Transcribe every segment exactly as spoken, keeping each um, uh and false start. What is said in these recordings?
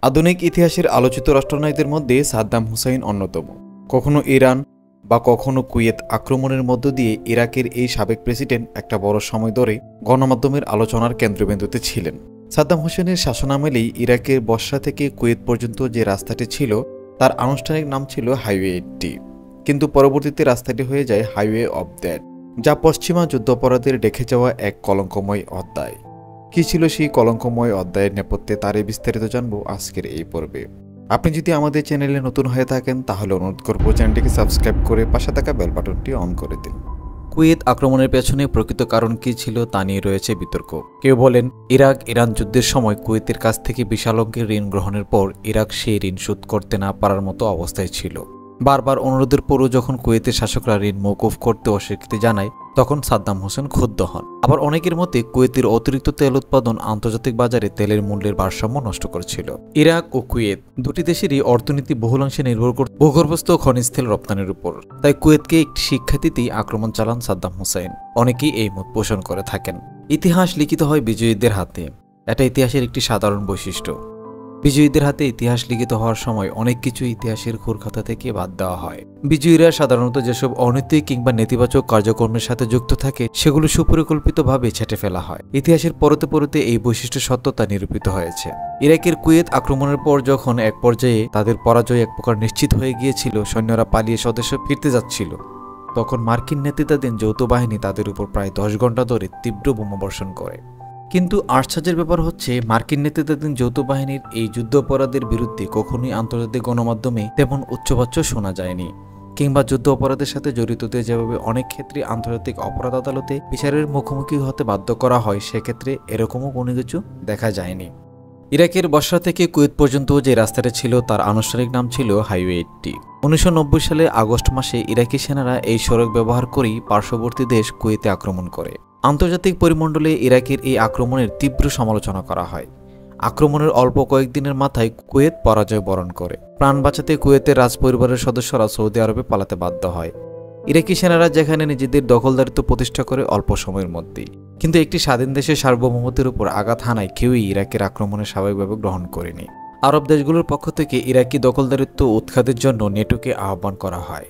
আধুনিক ইতিহাসের আলোচিত রাষ্ট্রনায়কদের মধ্যে সাদ্দাম হুসাইন অন্যতম। কখনো ইরান বা কখনো কুয়েত আক্রমণের মধ্য দিয়ে ইরাকের এই সাবেক প্রেসিডেন্ট একটা বড় সময় ধরে গণমাধ্যমের আলোচনার কেন্দ্রবিন্দুতে ছিলেন। সাদ্দাম হোসেনের শাসনামলেই ইরাকের বসরা থেকে কুয়েত পর্যন্ত যে রাস্তাটি ছিল তার আনুষ্ঠানিক নাম ছিল হাইওয়ে এইটটি, কিন্তু পরবর্তীতে রাস্তাটি হয়ে যায় হাইওয়ে অব ডেথ, যা পশ্চিমা যুদ্ধাপরাধের ডেকে যাওয়া এক কলঙ্কময় অধ্যায়। কি ছিল সেই কলঙ্কময় অধ্যায়ের নেপথ্যে তারে বিস্তারিত জানবো আজকের এই পর্বে। আপনি যদি আমাদের চ্যানেলে নতুন হয়ে থাকেন তাহলে অনুরোধ করবো চ্যানেলটিকে সাবস্ক্রাইব করে পাশে থাকা বেল বাটনটি অন করে দিন। কুয়েত আক্রমণের পেছনে প্রকৃত কারণ কি ছিল তা নিয়ে রয়েছে বিতর্ক। কেউ বলেন ইরাক ইরান যুদ্ধের সময় কুয়েতের কাছ থেকে বিশাল অঙ্কের ঋণ গ্রহণের পর ইরাক সেই ঋণ শোধ করতে না পারার মতো অবস্থায় ছিল। বারবার অনুরোধের পরও যখন কুয়েতের শাসকরা ঋণ মওকুফ করতে অস্বীকৃতি জানায় তখন সাদ্দাম হোসেন ক্ষুব্ধ হন। আবার অনেকের মতে কুয়েতের অতিরিক্ত তেল উৎপাদন আন্তর্জাতিক বাজারে তেলের মূল্যের ভারসাম্য নষ্ট করেছিল। ইরাক ও কুয়েত দুটি দেশেরই অর্থনীতি বহুলাংশে নির্ভর করত ভূগর্ভস্থ খনিজ তেল রপ্তানির উপর। তাই কুয়েতকে একটি শিক্ষা দিতেই আক্রমণ চালান সাদ্দাম হোসেন। অনেকেই এই মত পোষণ করে থাকেন। ইতিহাস লিখিত হয় বিজয়ীদের হাতে, এটা ইতিহাসের একটি সাধারণ বৈশিষ্ট্য। বিজয়ীদের হাতে ইতিহাস লিখিত হওয়ার সময় অনেক কিছু ইতিহাসের ঘুরখাতা থেকে বাদ দেওয়া হয়। বিজয়ীরা সাধারণত যেসব অনৈতিক কিংবা নেতিবাচক কার্যক্রমের সাথে যুক্ত থাকে সেগুলো সুপরিকল্পিতভাবে ছেঁটে ফেলা হয়। ইতিহাসের পরতে পরতে এই বৈশিষ্ট্য সত্যতা নিরূপিত হয়েছে। ইরাকের কুয়েত আক্রমণের পর যখন এক পর্যায়ে তাদের পরাজয় এক প্রকার নিশ্চিত হয়ে গিয়েছিল, সৈন্যরা পালিয়ে স্বদেশ ফিরতে যাচ্ছিল, তখন মার্কিন নেতৃত্বাধীন যৌথ বাহিনী তাদের উপর প্রায় দশ ঘন্টা ধরে তীব্র বোমাবর্ষণ করে। কিন্তু আশ্চর্যের ব্যাপার হচ্ছে মার্কিন নেতৃত্বাধীন যৌথ বাহিনীর এই যুদ্ধাপরাধের বিরুদ্ধে কখনোই আন্তর্জাতিক গণমাধ্যমে তেমন উচ্চবাচ্য শোনা যায়নি, কিংবা যুদ্ধ অপরাধের সাথে জড়িতদের যেভাবে অনেক ক্ষেত্রে আন্তর্জাতিক অপরাধ আদালতে বিচারের মুখোমুখি হতে বাধ্য করা হয়, সেক্ষেত্রে এরকমও কোনো কিছু দেখা যায়নি। ইরাকের বসরা থেকে কুয়েত পর্যন্ত যে রাস্তাটা ছিল তার আনুষ্ঠানিক নাম ছিল হাইওয়ে এইটটি। উনিশশো নব্বই সালে আগস্ট মাসে ইরাকি সেনারা এই সড়ক ব্যবহার করেই পার্শ্ববর্তী দেশ কুয়েতে আক্রমণ করে। আন্তর্জাতিক পরিমণ্ডলে ইরাকের এই আক্রমণের তীব্র সমালোচনা করা হয়। আক্রমণের অল্প কয়েকদিনের মাথায় কুয়েত পরাজয় বরণ করে। প্রাণ বাঁচাতে কুয়েতের রাজপরিবারের সদস্যরা সৌদি আরবে পালাতে বাধ্য হয়। ইরাকি সেনারা যেখানে নিজেদের দখলদারিত্ব প্রতিষ্ঠা করে অল্প সময়ের মধ্যেই, কিন্তু একটি স্বাধীন দেশের সার্বভৌমত্বের উপর আঘাত হানায় কেউই ইরাকের আক্রমণে স্বাভাবিকভাবে গ্রহণ করেনি। আরব দেশগুলোর পক্ষ থেকে ইরাকি দখলদারিত্ব উৎখাতের জন্য নেটোকে আহ্বান করা হয়।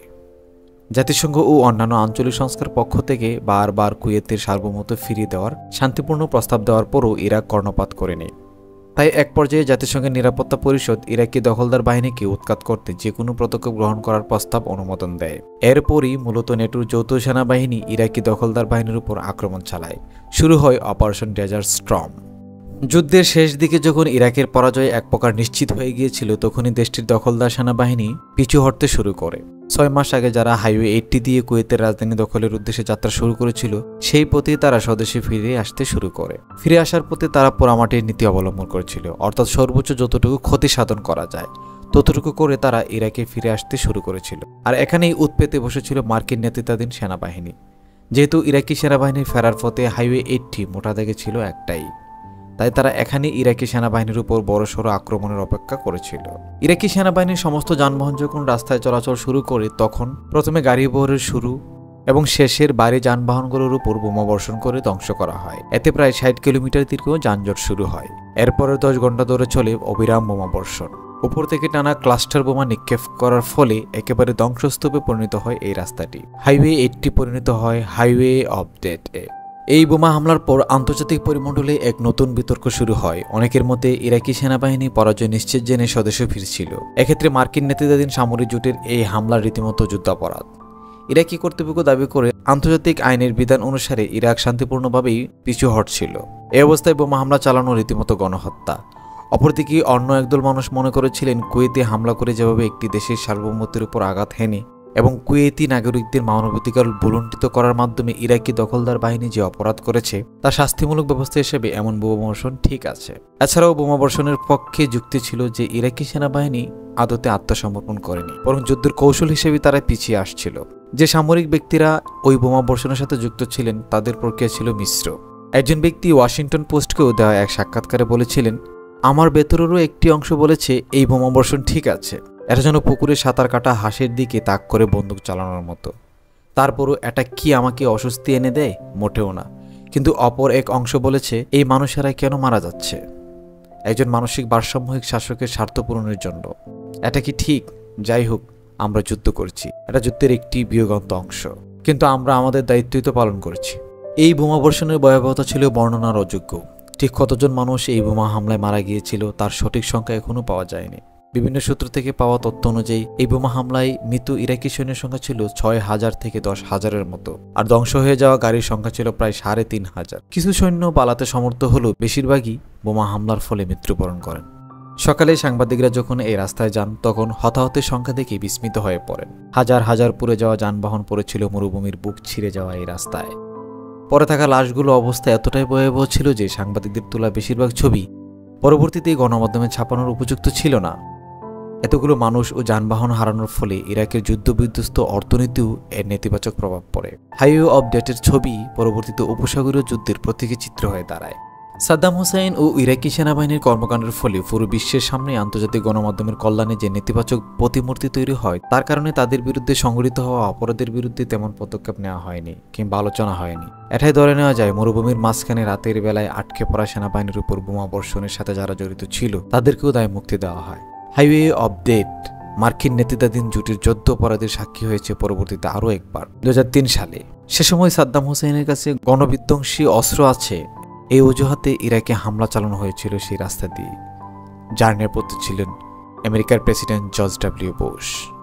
জাতিসংঘ ও অন্যান্য আঞ্চলিক সংস্থার পক্ষ থেকে বারবার কুয়েতের সার্বভৌমত্ব ফিরিয়ে দেওয়ার শান্তিপূর্ণ প্রস্তাব দেওয়ার পরও ইরাক কর্ণপাত করেনি। তাই এক পর্যায়ে জাতিসংঘের নিরাপত্তা পরিষদ ইরাকি দখলদার বাহিনীকে উৎখাত করতে যে কোনো পদক্ষেপ গ্রহণ করার প্রস্তাব অনুমোদন দেয়। এরপরই মূলত নেটোর যৌথ সেনাবাহিনী ইরাকি দখলদার বাহিনীর উপর আক্রমণ চালায়। শুরু হয় অপারেশন ডেজার্ট স্টর্ম। যুদ্ধের শেষ দিকে যখন ইরাকের পরাজয় এক প্রকার নিশ্চিত হয়ে গিয়েছিল, তখনই দেশটির দখলদার সেনাবাহিনী পিছু হটতে শুরু করে। ছয় মাস আগে যারা হাইওয়ে এইটটি দিয়ে কুয়েতের রাজধানী দখলের উদ্দেশ্যে যাত্রা শুরু করেছিল, সেই পথে তারা স্বদেশে ফিরে আসতে শুরু করে। ফিরে আসার পথে তারা পোড়ামাটির নীতি অবলম্বন করেছিল, অর্থাৎ সর্বোচ্চ যতটুকু ক্ষতি সাধন করা যায় ততটুকু করে তারা ইরাকে ফিরে আসতে শুরু করেছিল। আর এখানেই উৎপেতে বসেছিল মার্কিন নেতৃত্বাধীন সেনাবাহিনী। যেহেতু ইরাকি সেনাবাহিনীর ফেরার পথে হাইওয়ে এইটটি মোটা দাগে ছিল একটাই, তাই তারা এখানে ইরাকি সেনাবাহিনীর উপর বড়সড় আক্রমণের অপেক্ষা করেছিল। ইরাকি সেনাবাহিনীর সমস্ত যানবাহন যখন রাস্তায় চলাচল শুরু করে, তখন প্রথমে গাড়ি বহরের শুরু এবং শেষের বাইরে যানবাহনগুলোর উপর বোমাবর্ষণ করে ধ্বংস করা হয়। এতে প্রায় ষাট কিলোমিটার দীর্ঘ যানজট শুরু হয়। এরপরে দশ ঘন্টা ধরে চলে অবিরাম বোমাবর্ষণ। উপর থেকে টানা ক্লাস্টার বোমা নিক্ষেপ করার ফলে একেবারে ধ্বংসস্তূপে পরিণত হয় এই রাস্তাটি। হাইওয়ে এইটটি পরিণত হয় হাইওয়ে অব ডেথ এ। এই বোমা হামলার পর আন্তর্জাতিক পরিমণ্ডলে এক নতুন বিতর্ক শুরু হয়। অনেকের মতে ইরাকি সেনাবাহিনী পরাজয় নিশ্চিত জেনে স্বদেশে ফিরছিল। এক্ষেত্রে মার্কিন নেতৃত্বাধীন সামরিক জোটের এই হামলার রীতিমতো যুদ্ধাপরাধ। ইরাকি কর্তৃপক্ষ দাবি করে আন্তর্জাতিক আইনের বিধান অনুসারে ইরাক শান্তিপূর্ণভাবেই পিছু হটছিল। এই অবস্থায় বোমা হামলা চালানো রীতিমতো গণহত্যা। অপরদিকে অন্য একদল মানুষ মনে করেছিলেন কুয়েতে হামলা করে যেভাবে একটি দেশের সার্বভৌমত্বের উপর আঘাত হেনে এবং কুয়েতি নাগরিকদের মানবাধিকার ভুলুণ্ঠিত করার মাধ্যমে ইরাকি দখলদার বাহিনী যে অপরাধ করেছে তা শাস্তিমূলক ব্যবস্থা হিসেবে এমন বোমাবর্ষণ ঠিক আছে। এছাড়াও বোমাবর্ষণের পক্ষে যুক্তি ছিল যে ইরাকি সেনাবাহিনী আদতে আত্মসমর্পণ করেনি, বরং যুদ্ধের কৌশল হিসেবে তারা পিছিয়ে আসছিল। যে সামরিক ব্যক্তিরা ওই বোমাবর্ষণের সাথে যুক্ত ছিলেন তাদের প্রক্রিয়া ছিল মিশ্র। একজন ব্যক্তি ওয়াশিংটন পোস্টকেও দেওয়া এক সাক্ষাৎকারে বলেছিলেন, আমার ভেতরেরও একটি অংশ বলেছে এই বোমাবর্ষণ ঠিক আছে, এটা যেন পুকুরে সাঁতার কাটা হাঁসের দিকে তাক করে বন্দুক চালানোর মতো। তারপরও এটা কি আমাকে অস্বস্তি এনে দেয়? মোটেও না। কিন্তু অপর এক অংশ বলেছে এই মানুষেরা কেন মারা যাচ্ছে। একজন মানসিক ভারসাম্যহীন শাসকের স্বার্থ পূরণের জন্য। এটা কি ঠিক? যাই হোক, আমরা যুদ্ধ করছি, এটা যুদ্ধের একটি বিয়োগান্ত অংশ, কিন্তু আমরা আমাদের দায়িত্বই তো পালন করছি। এই বোমাবর্ষণের ভয়াবহতা ছিল বর্ণনার অযোগ্য। ঠিক কতজন মানুষ এই বোমা হামলায় মারা গিয়েছিল তার সঠিক সংখ্যা এখনও পাওয়া যায়নি। বিভিন্ন সূত্র থেকে পাওয়া তথ্য অনুযায়ী এই বোমা হামলায় মৃত ইরাকি সৈন্যের সংখ্যা ছিল ছয় হাজার থেকে দশ হাজারের মতো, আর ধ্বংস হয়ে যাওয়া গাড়ির সংখ্যা ছিল প্রায় সাড়ে তিন হাজার। কিছু সৈন্য পালাতে সমর্থ হলেও বেশিরভাগই বোমা হামলার ফলে মৃত্যুবরণ করেন। সকালে সাংবাদিকরা যখন এই রাস্তায় যান তখন হতাহতের সংখ্যা দেখে বিস্মিত হয়ে পড়েন। হাজার হাজার পুড়ে যাওয়া যানবাহন পড়েছিল মরুভূমির বুক ছিঁড়ে যাওয়া এই রাস্তায়। পরে থাকা লাশগুলো অবস্থা এতটাই ভয়াবহ ছিল যে সাংবাদিকদের তোলা বেশিরভাগ ছবি পরবর্তীতে গণমাধ্যমে ছাপানোর উপযুক্ত ছিল না। এতগুলো মানুষ ও যানবাহন হারানোর ফলে ইরাকের যুদ্ধবিধ্বস্ত অর্থনীতিও এর নেতিবাচক প্রভাব পড়ে। হাইওয়ে অব ডেথের ছবি পরবর্তীতে উপসাগরীয় যুদ্ধের প্রতীকী চিত্র হয়ে দাঁড়ায়। সাদ্দাম হুসাইন ও ইরাকি সেনাবাহিনীর কর্মকাণ্ডের ফলে পুরো বিশ্বের সামনে আন্তর্জাতিক গণমাধ্যমের কল্যাণে যে নেতিবাচক প্রতিমূর্তি তৈরি হয়, তার কারণে তাদের বিরুদ্ধে সংঘটিত হওয়া অপরাধের বিরুদ্ধে তেমন পদক্ষেপ নেওয়া হয়নি কিংবা আলোচনা হয়নি। এটাই ধরে নেওয়া যায় মরুভূমির মাঝখানে রাতের বেলায় আটকে পড়া সেনাবাহিনীর উপর বোমা বর্ষণের সাথে যারা জড়িত ছিল তাদেরকেও দায় মুক্তি দেওয়া হয়। হাইওয়ে অব ডেথ মার্কিন নেতৃত্বাধীন জোটের যুদ্ধ অপরাধের সাক্ষী হয়েছে পরবর্তীতে আরও একবার দু হাজার তিন সালে। সে সময় সাদ্দাম হুসাইনের কাছে গণবিধ্বংসী অস্ত্র আছে এই অজুহাতে ইরাকে হামলা চালানো হয়েছিল সেই রাস্তা দিয়ে, যার নেপথ্যে ছিলেন আমেরিকার প্রেসিডেন্ট জর্জ ডব্লিউ বুশ।